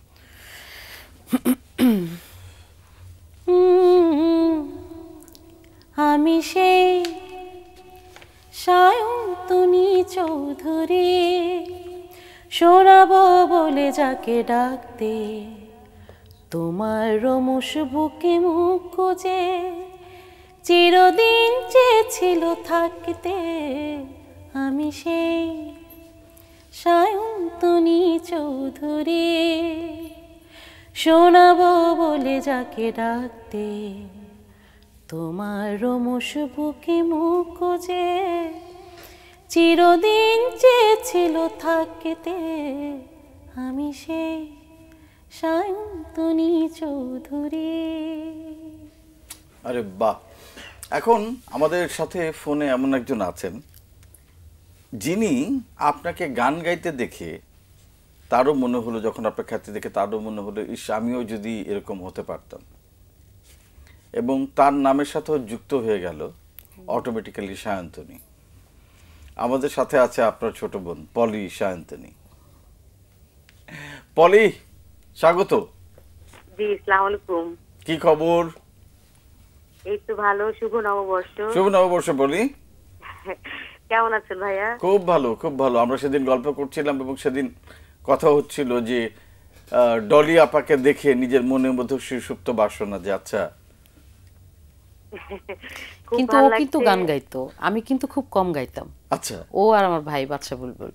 আমি সেই সায়ন্তনী চৌধুরী, শোনাবো বলে যাকে ডাকতে, তোমার রমস বুকে মুখ গুজে চিরদিন চেয়েছিল থাকতে। আমি সেই সায়ন্তনী চৌধুরী, শোনাবো বলে যাকে ডাকতে, তোমার রমস বুকে মুখ গুজে চিরদিন চেয়েছিল থাকতে। আমি সেই সায়ন্তনী চৌধুরী। আরে বাহ! এখন আমাদের সাথে ফোনে এমন একজন আছেন যিনি আপনাকে গান গাইতে দেখে তারও মনে হলো, যখন আপনার খ্যাতি দেখে তারও মনে হলো ইস আমিও যদি এরকম হতে পারতাম, এবং তার নামের সাথেও যুক্ত হয়ে গেল অটোমেটিক্যালি সায়ন্তনী। আমাদের সাথে আছে আপনার ছোট বোন পলি সায়ন্তনী। পলি, স্বাগত। জি, আসসালামু আলাইকুম। কি খবর? এই তো ভালো, শুভ নববর্ষ। শুভ নববর্ষ পলি। কেমন আছেন ভাইয়া? খুব ভালো, খুব ভালো। আমরা সেদিন গল্প করছিলাম এবং সেদিন কথা হচ্ছিল যে ডলি আপাকে দেখে নিজের মনের মধ্যে সুষুপ্ত বাসনা যে আচ্ছা। কিন্তু ও কিন্তু গান গাইতো, আমি কিন্তু খুব কম গাইতাম। আচ্ছা, ও আর আমার ভাই বাদশা বুলবুল।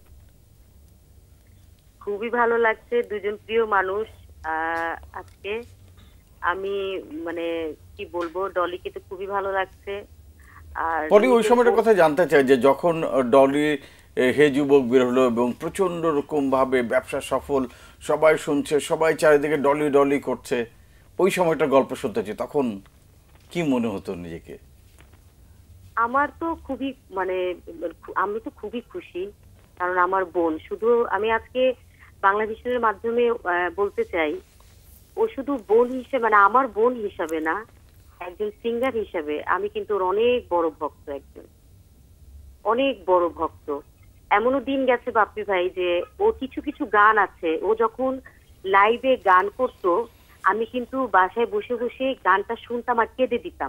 খুবই ভালো লাগছে, দুজন প্রিয় মানুষ। আজকে আমি মানে কি বলবো, ডলিকে তো খুবই ভালো লাগছে। আর পলি ওই সময়টার কথা জানতে চাই যে যখন ডলি হে যুবক বের হলো এবং প্রচন্ড রকম ভাবে ব্যবসা সফল, সবাই শুনছে, সবাই চারিদিকে ডলি ডলি করছে, ওই সময়টার গল্প শুনতেছি, তখন কি মনে হতো নিজেকে? আমার তো খুবই মানে আমি তো খুবই খুশি, কারণ আমার বোন, শুধু আমি আজকে বাংলাদেশের মাধ্যমে বলতে চাই, ও শুধু বোন হিসেবে মানে আমার বোন হিসাবে না, একজন সিঙ্গার হিসেবে আমি কিন্তু ওর অনেক বড় ভক্ত, একজন অনেক বড় ভক্ত। এমনও দিন গেছে বাপ্পি ভাই যে ও কিছু কিছু গান আছে, ও যখন লাইভে গান করতো আমি কিন্তু বাসায় বসে বসে গানটা শুনতাম আর কেঁদে দিতাম।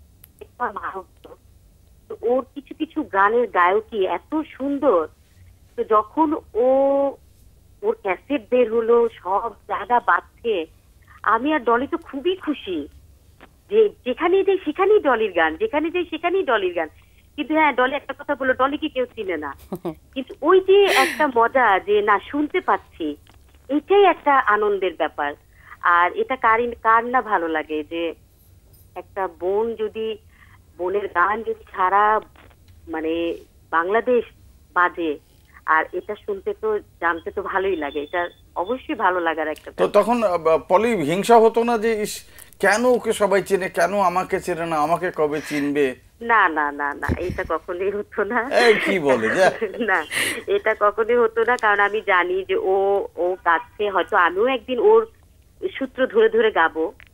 ওর কিছু কিছু গানের গায়কী এত সুন্দর। তো যখন ও ওর ক্যাসেট বের হলো, সব জায়গা বাজছে, আমি আর ডলি তো খুবই খুশি যে যেখানেই যাই সেখানেই ডলির গান, যেখানে যাই সেখানেই ডলির গান। কিন্তু হ্যাঁ, ডলি একটা কথা বললো, ডলিকে কেউ চিনে না, কিন্তু ওই যে একটা মজা যে না শুনতে পাচ্ছি, এটাই একটা আনন্দের ব্যাপার। আর এটা কার কার না ভালো লাগে যে একটা বোন যদি, বোনের গান যদি সারা মানে বাংলাদেশ বাজে, আর এটা শুনতে তো জানতে তো ভালোই লাগে, এটা অবশ্যই ভালো লাগার একটা। তো তখন পলি হিংসা হতো না যে ইস কেন ওকে সবাই চেনে, কেন আমাকে চেনে না, আমাকে কবে চিনবে? না না না না, এটা কখনোই হতো না। এই কি বলে না, এটা কখনোই হতো না, কারণ আমি জানি যে ও ও গাচ্ছে, হয়তো আমিও একদিন ওর সূত্র ধরে ধরে গাবো,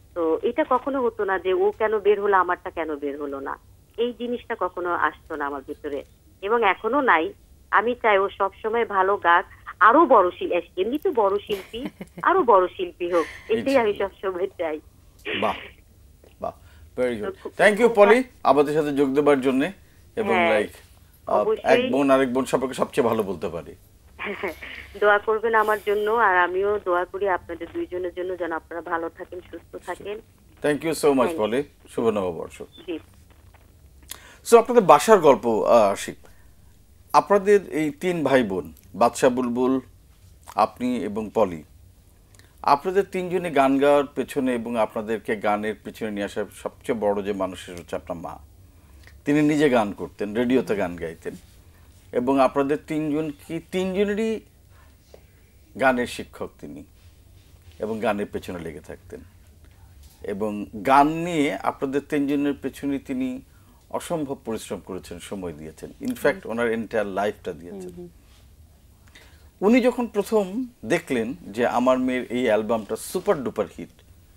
তো এটা কখনো হতো না যে ও কেন বের হলো আমারটা কেন বের হলো না, এই জিনিসটা কখনো আসতো না আমার ভিতরে, এবং এখনো নাই। আমি চাই ও সবসময় ভালো গাক, আরো বড় শিল্পী, এমনি তো বড় শিল্পী, আরো বড় শিল্পী হোক, এটাই আমি সবসময় চাই। বাহ বাহ, very good, thank you Poly আমাদের সাথে যোগ দেবার জন্য। এবং হ্যাঁ, লাইক অবশ্যই। এক বোন আরেক বোন সম্পর্কে সবচেয়ে ভালো বলতে পারি। দোয়া করবেন আমার জন্য, আর আমিও দোয়া করি আপনাদের দুইজনের জন্য, যেন আপনারা ভালো থাকেন, সুস্থ থাকেন। Thank you so much Poly, শুভ নববর্ষ। জি। সো আপনাদের বাসার গল্প আসি। আপনাদের এই তিন ভাই বোন, বাদশা বুলবুল, আপনি এবং পলি, আপনাদের তিনজনে গান গাওয়ার পেছনে এবং আপনাদেরকে গানের পেছনে নিয়ে আসার সবচেয়ে বড় যে মানুষের হচ্ছে আপনার মা। তিনি নিজে গান করতেন, রেডিওতে গান গাইতেন, এবং আপনাদের তিনজন কি তিনজনেরই গানের শিক্ষক তিনি, এবং গানের পেছনে লেগে থাকতেন, এবং গান নিয়ে আপনাদের তিনজনের পেছনে তিনি অসম্ভব পরিশ্রম করেছেন, সময় দিয়েছেন, ইনফ্যাক্ট ওনার এন্টায়ার লাইফটা দিয়েছেন। উনি যখন প্রথম দেখলেন যে আমার মেয়ের এই অ্যালবামটা সুপার ডুপার হিট,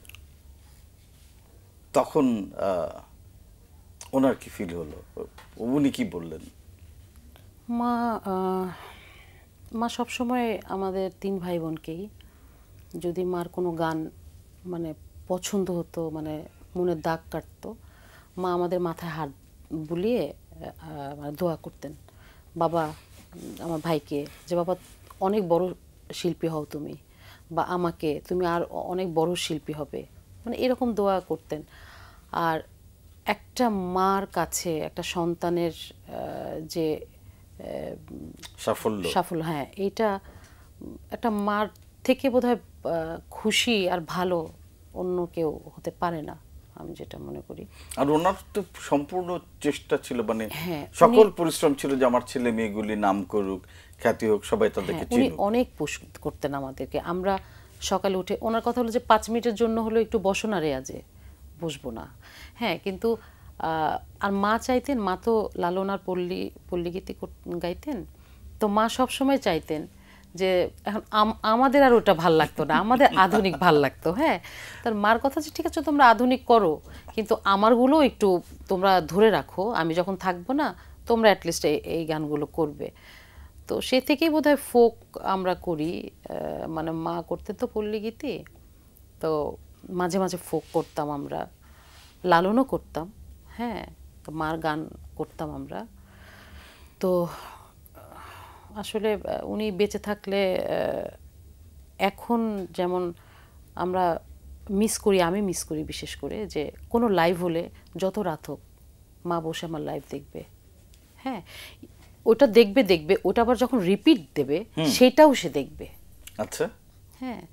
তখন ওনার কি ফিল হলো, উনি কি বললেন? মা আহ, মা সবসময় আমাদের তিন ভাই বোনকেই, যদি মার কোনো গান মানে পছন্দ হতো, মানে মনে দাগ কাটতো, মা আমাদের মাথায় হাত বুলিয়ে আহ, দোয়া করতেন বাবা, আমার ভাইকে, যে বাবা অনেক বড় শিল্পী হও তুমি, বা আমাকে তুমি আর অনেক বড় শিল্পী হবে, মানে এরকম দোয়া করতেন। আর একটা মার কাছে একটা সন্তানের আহ, যে সাফল্য সাফল্য, হ্যাঁ, এইটা একটা মার থেকে বোধহয় খুশি আর ভালো অন্য কেউ হতে পারে না, আমি যেটা মনে করি। আর ওনার তো সম্পূর্ণ চেষ্টা ছিল, মানে হ্যাঁ, সকল পরিশ্রম ছিল যে আমার ছেলে মেয়েগুলি নাম করুক, খ্যাতি হোক, সবাই তাদেরকে হ্যাঁ, উনি চিনুক। অনেক পুশ করতেন আমাদেরকে। আমরা সকালে উঠে, ওনার কথা হলো যে পাঁচ মিনিটের জন্য হলো একটু বসো না রেয়াজে, বসবো না, হ্যাঁ, কিন্তু আহ, আর মা চাইতেন, মা তো লালন আর পল্লী পল্লীগীতি গাইতেন, তো মা সবসময় চাইতেন যে এখন আমাদের আর ওটা ভাল লাগতো না, আমাদের আধুনিক ভাল লাগতো। হ্যাঁ, তার মার কথা যে ঠিক আছে তোমরা আধুনিক করো, কিন্তু আমারগুলো একটু তোমরা ধরে রাখো, আমি যখন থাকবো না তোমরা অ্যাটলিস্ট এই গানগুলো করবে। তো সে থেকেই বোধহয় ফোক আমরা করি, মানে মা করতেন তো পল্লীগীতি, তো মাঝে মাঝে ফোক করতাম আমরা, লালনও করতাম, হ্যাঁ, তো মার গান করতাম আমরা। তো আসলে উনি বেঁচে থাকলে এখন যেমন আমরা মিস করি, আমি মিস করি বিশেষ করে, যে কোনো লাইভ হলে যত রাত হোক মা বসে আমার লাইভ দেখবে, হ্যাঁ, ওটা দেখবে দেখবে ওটা আবার যখন রিপিট দেবে সেটাও সে দেখবে। আচ্ছা, হ্যাঁ,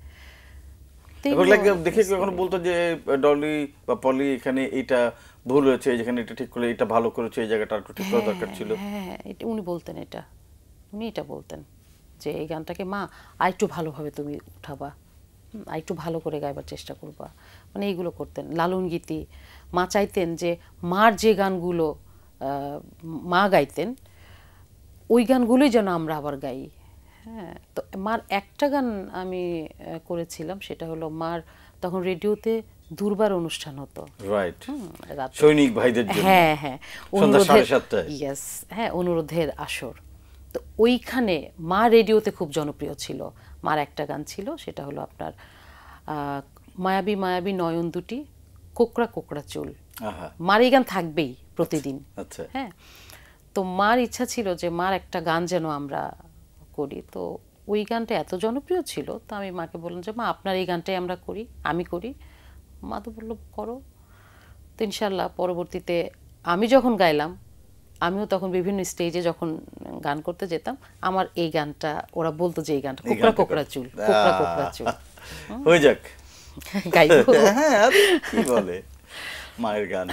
দেখে কখনো বলতো যে ডলি বা পলি এখানে এইটা ভুল হয়েছে, যেখানে এটা ঠিক করলে এটা ভালো করেছে, এই জায়গাটা একটু ঠিক করা দরকার ছিল? হ্যাঁ, এটা উনি বলতেন, এটা উনি এটা বলতেন যে এই গানটাকে মা আরেকটু ভালোভাবে তুমি উঠাবা, আরেকটু ভালো করে গাইবার চেষ্টা করবা, মানে এইগুলো করতেন। লালন গীতি মা চাইতেন যে মার যে গানগুলো মা গাইতেন ওই গানগুলোই যেন আমরা আবার গাই। হ্যাঁ, তো মার একটা গান আমি করেছিলাম, সেটা হলো মার তখন রেডিওতে দুর্বার অনুষ্ঠান হতো, রাইট, সৈনিক ভাইদের জন্য, হ্যাঁ হ্যাঁ, অনুরোধের ইয়েস, হ্যাঁ, অনুরোধের আসর। তো ওইখানে মা রেডিওতে খুব জনপ্রিয় ছিল। মার একটা গান ছিল, সেটা হলো আপনার মায়াবী মায়াবী নয়ন দুটি, কোকড়া কোকড়া চুল। মার এই গান থাকবেই প্রতিদিন। হ্যাঁ, তো মার ইচ্ছা ছিল যে মার একটা গান যেন আমরা করি, তো ওই গানটা এত জনপ্রিয় ছিল, তো আমি মাকে বললাম যে মা আপনার এই গানটাই আমরা করি, আমি করি। মা তো বললো করো। তো ইনশাল্লাহ পরবর্তীতে আমি যখন গাইলাম, আমিও তখন বিভিন্ন স্টেজে যখন গান করতে যেতাম, আমার এই গানটা ওরা বলতো যে এই গানটা কোকড়া কোকড়া চুল, কোকড়া কোকড়া চুল হয়ে যাক, গাইবো। হ্যাঁ, কি বলে মায়ের গান।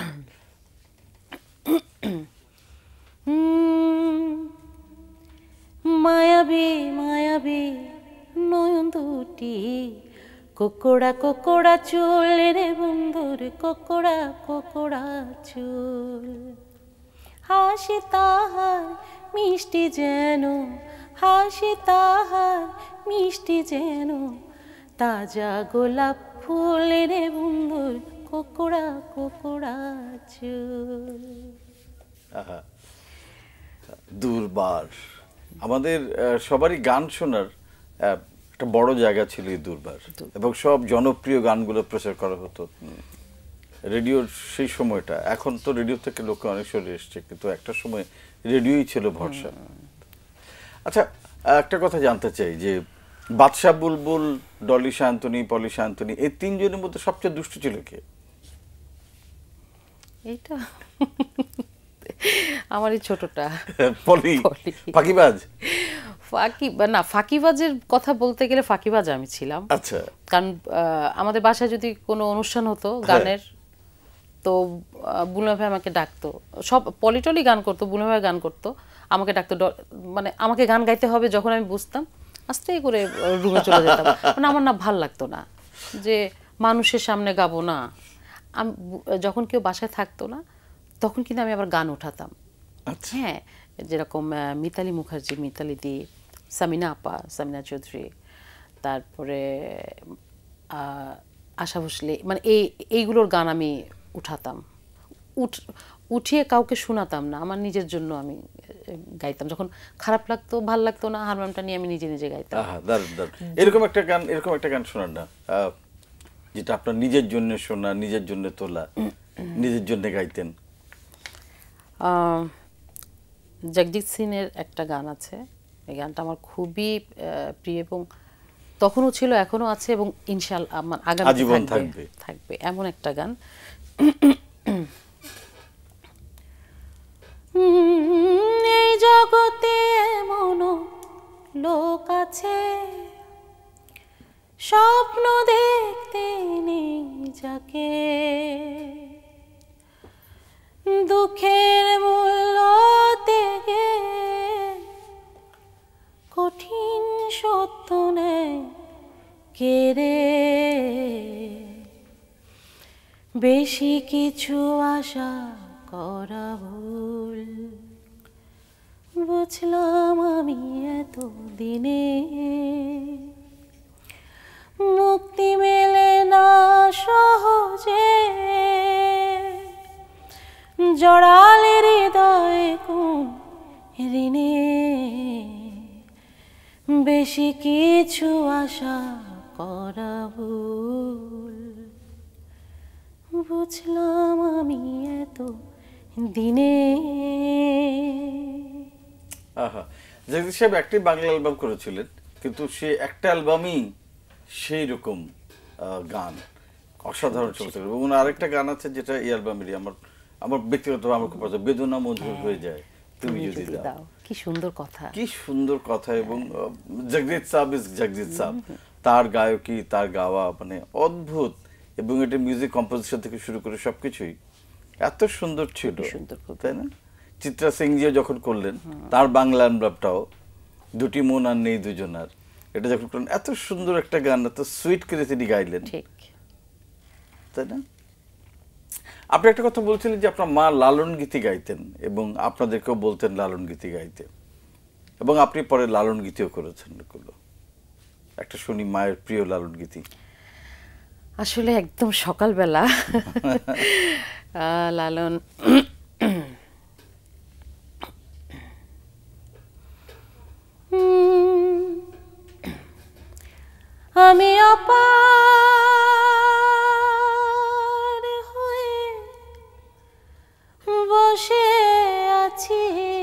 মায়াবী মায়াবী নয়ন দুটি, কোকড়া কোকড়া চুল রে বন্ধুর, কোকড়া কোকড়া চুল। হাসি তাহার মিষ্টি যেন, হাসি তাহার মিষ্টি যেন তাজা গোলাপ ফুল রে বন্ধুর, কোকড়া কোকড়া চুল। আহা, দুর্বার। আমাদের আহ, সবারই গান শোনার আহ, একটা বড় জায়গা ছিল এই দুর্বার, এবং সব জনপ্রিয় গানগুলো প্রচার করা হতো রেডিওর সেই সময়টা। এখন তো রেডিও থেকে লোকে অনেক সরে এসছে, কিন্তু একটা সময় রেডিওই ছিল ভরসা। আচ্ছা, একটা কথা জানতে চাই যে বাদশা বুলবুল, ডলি শান্তনী, পলি শান্তনী, এই তিনজনের মধ্যে সবচেয়ে দুষ্ট ছিল কে? এইটা আমার এই ছোটটা পলি। পলি। ফাঁকিবাজ? ফাঁকি না, ফাঁকিবাজের কথা বলতে গেলে ফাঁকিবাজ আমি ছিলাম। আচ্ছা। কারণ আহ, আমাদের বাসায় যদি কোনো অনুষ্ঠান হতো গানের, তো আহ, বুলমা ভাই আমাকে ডাকতো। সব পলিটলি গান করতো, বুলমা ভাই গান করতো, আমাকে ডাকতো। ড- মানে আমাকে গান গাইতে হবে যখন আমি বুঝতাম, আস্তে করে রুমে চলে যেতাম। মানে আমার না ভাল লাগতো না যে মানুষের সামনে গাবো না। আমি বু- যখন কেউ বাসায় থাকতো না, তখন কিন্তু আমি আবার গান উঠাতাম। আচ্ছা। হ্যাঁ, যেরকম আহ, মিতালি মুখার্জি, মিতালি দি, সামিনা আপা, সামিনা চৌধুরী, তারপরে আহ, আশা ভোসলে, মানে এই এইগুলোর গান আমি উঠাতাম। উঠ উঠিয়ে কাউকে শোনাতাম না, আমার নিজের জন্য আমি আহ, গাইতাম। যখন খারাপ লাগতো, ভাল লাগতো না, হারমোনিয়ামটা নিয়ে আমি নিজে নিজে গাইতাম। আহা, দারুণ দারুণ। এরকম একটা গান, এরকম একটা গান শোনান না, আহ, যেটা আপনার নিজের জন্য শোনা, নিজের জন্য তোলা, নিজের জন্য গাইতেন। আহ, জগজিৎ সিংয়ের একটা গান আছে, এই গানটা আমার খুবই আহ, প্রিয়, এবং তখনও ছিল, এখনো আছে, এবং ইনশাআল্লাহ আমার আগামী আজীবন থাকবে থাকবে। থাকবে এমন একটা গান। উম, এই জগতে এমনও লোক আছে, স্বপ্ন দেখতে নেই যাকে, দুঃখের মূল্য থেকে কঠিন সত্য নেয় কেড়ে, বেশি কিছু আশা করা ভুল, বুঝলাম আমি এত দিনে, মুক্তি মেলে না সহজে, জড়ালে হৃদয় কোন ঋণে, বেশি কিছু আশা করা ভুল, বুঝলাম আমি এত দিনে। আহা, জগদীশ সাহেব একটি বাংলা অ্যালবাম করেছিলেন, কিন্তু সে একটা অ্যালবামই সেই রকম আহ, গান, অসাধারণ চলছিল। এবং ওনার আরেকটা গান আছে যেটা এই অ্যালবামেরই আমার আমার ব্যক্তিগত আমার খুব পছন্দ, বেদনা মধুর হয়ে যায় তুমি যদি দাও। কি সুন্দর কথা, কি সুন্দর কথা। এবং আহ, জগজিৎ সাহেব ইজ জগজিৎ সাহেব, তার গায়কী, তার গাওয়া মানে অদ্ভুত, এবং এটা মিউজিক কম্পোজিশন থেকে শুরু করে সবকিছুই এত সুন্দর ছিল, সুন্দর খুব। তাই না? চিত্রা সিংজিও যখন করলেন তার বাংলা অ্যালবামটাও, দুটি মন আর নেই দুজনার, এটা যখন করলেন, এত সুন্দর একটা গান, এত সুইট করে তিনি গাইলেন, ঠিক। তাই না? আপনি একটা কথা বলছিলেন যে আপনার মা লালন গীতি গাইতেন, এবং আপনাদেরকেও বলতেন লালন গীতি গাইতে, এবং আপনি পরে লালন গীতিও করেছেন এগুলো। একটা শুনি মায়ের প্রিয় লালন গীতি। আসলে একদম সকালবেলা আহ, লালন উম, আমি অপার হয়ে বসে আছি,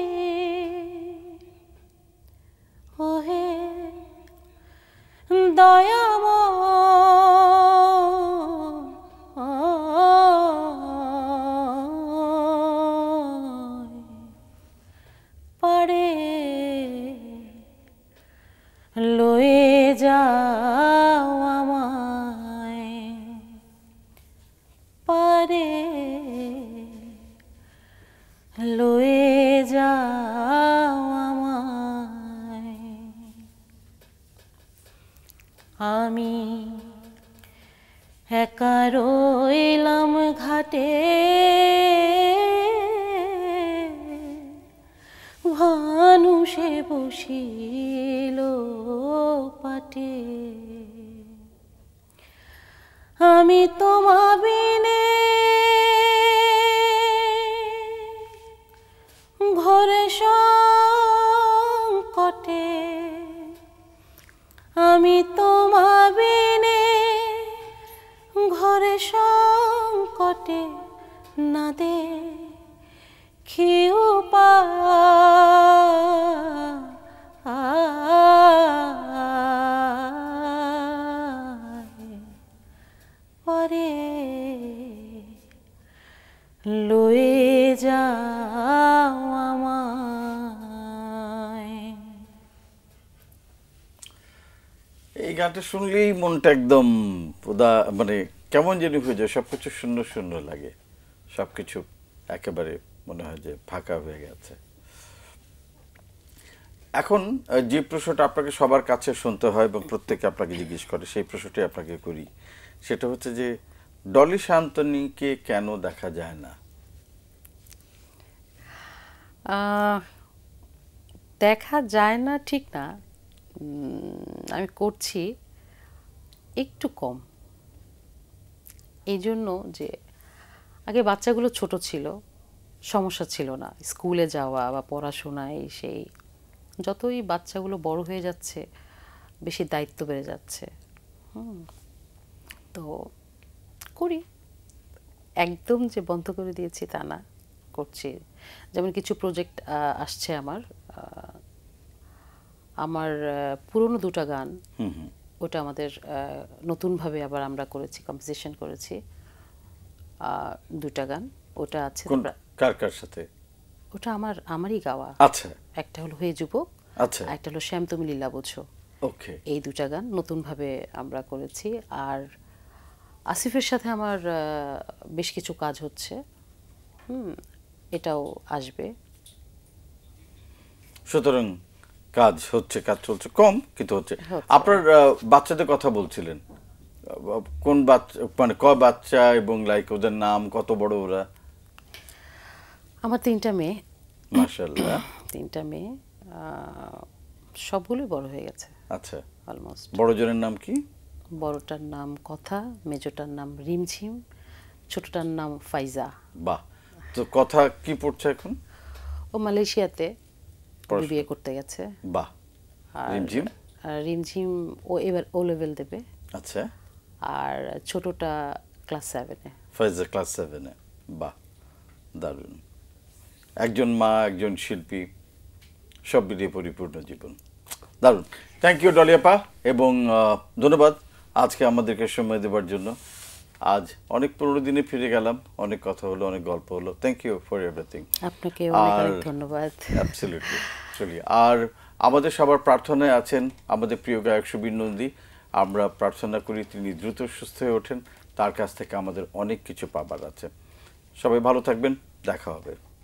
ওহে দয়াময়, পারে লয়ে যাও আমায়, পারে লয়ে যাও আমায়, আমি একা রইলাম ঘাটে, ভানুষে বসিল পাটে, আমি তোমা বিনে কটে না দে খেও পা পরে লয়ে যাও আমায়। এই গানটা শুনলেই মনটা একদম উদা মানে কেমন যেন হয়ে যায়, সবকিছু শূন্য শূন্য লাগে, সবকিছু একেবারে মনে হয় যে ফাঁকা হয়ে গেছে। এখন আহ, যে প্রশ্নটা আপনাকে সবার কাছে শুনতে হয় এবং প্রত্যেকে আপনাকে জিজ্ঞেস করে, সেই প্রশ্নটি আপনাকে করি। সেটা হচ্ছে যে ডলি শান্তনীকে কেন দেখা যায় না? আহ, দেখা যায় না ঠিক না, উম, আমি করছি একটু কম। এই জন্য যে আগে বাচ্চাগুলো ছোট ছিল, সমস্যা ছিল না, স্কুলে যাওয়া বা পড়াশোনায় সেই। যতই বাচ্চাগুলো বড় হয়ে যাচ্ছে বেশি দায়িত্ব বেড়ে যাচ্ছে। হুম, তো করি, একদম যে বন্ধ করে দিয়েছি তা না, করছি। যেমন কিছু প্রজেক্ট আসছে আমার, আহ, আমার আহ, পুরনো দুটো গান, হুম হুম ওটা আমাদের আহ, নতুনভাবে আবার আমরা করেছি, কম্পোজিশন করেছি আহ, দুটা গান। ওটা আছে, কোন কার কার সাথে? ওটা আমার আমারই গাওয়া। আচ্ছা একটা হলো হয়ে যুবক, আচ্ছা আর একটা হলো শ্যাম তুমি লীলা বোঝো। ওকে। এই দুটা গান নতুনভাবে আমরা করেছি। আর আসিফের সাথে আমার আহ, বেশ কিছু কাজ হচ্ছে, হুম, এটাও আসবে। সুতরাং কাজ হচ্ছে, কাজ চলছে, কম কিন্তু হচ্ছে। হচ্ছে। আপনার আহ, বাচ্চাদের কথা বলছিলেন, আহ, কোন বাচ্চা, মানে কয় বাচ্চা এবং লাইক ওদের নাম, কত বড় ওরা? আমার তিনটা মেয়ে, মাশাআল্লাহ। তিনটা মেয়ে, আহ, সবগুলোই বড় হয়ে গেছে আচ্ছা, অলমোস্ট। বড়জনের নাম কি? বড়টার নাম কথা, মেজোটার নাম রিমঝিম, ছোটটার নাম ফাইজা। বাহ। তো কথা কি পড়ছে এখন? ও মালয়েশিয়াতে পড়াশোনা। বিবিএ করতে গেছে। বাহ। আর রিমঝিম? আর রিমঝিম ও এবার ও লেভেল দেবে। আচ্ছা, আর ছোটটা ক্লাস সেভেনে। ফাইজা ক্লাস সেভেনে। বাহ, দারুণ। একজন মা, একজন শিল্পী, সব মিলিয়ে পরিপূর্ণ জীবন। দারুণ। থ্যাংক ইউ ডলিয়াপা, এবং আহ, ধন্যবাদ আজকে আমাদেরকে সময় দেওয়ার জন্য। আজ অনেক পুরোনো দিনে ফিরে গেলাম, অনেক কথা হলো, অনেক গল্প হলো। Thank you for everything. আপনাকে অনেক আর অনেক ধন্যবাদ। অ্যাবসলিউটলি চলি। আর আমাদের সবার প্রার্থনায় আছেন আমাদের প্রিয় গায়ক সুবীর নন্দী। আমরা প্রার্থনা করি তিনি দ্রুত সুস্থ হয়ে ওঠেন, তার কাছ থেকে আমাদের অনেক কিছু পাবার আছে। সবাই ভালো থাকবেন, দেখা হবে।